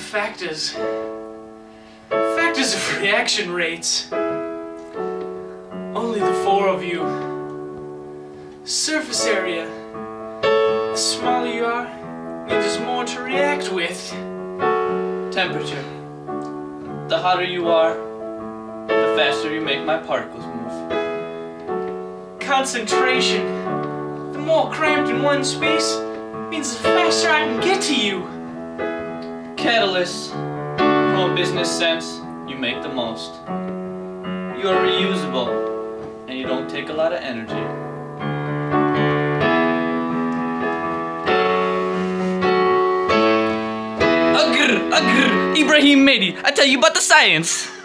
factors. Factors of reaction rates. Only the four of you. Surface area. The smaller you are, means there's more to react with. Temperature. The hotter you are, the faster you make my particles move. Concentration. The more cramped in one space, means the faster I can get to you. Catalyst. From a business sense, you make the most. You are reusable, and you don't take a lot of energy. Ibrahim Mehdi, I tell you about the science.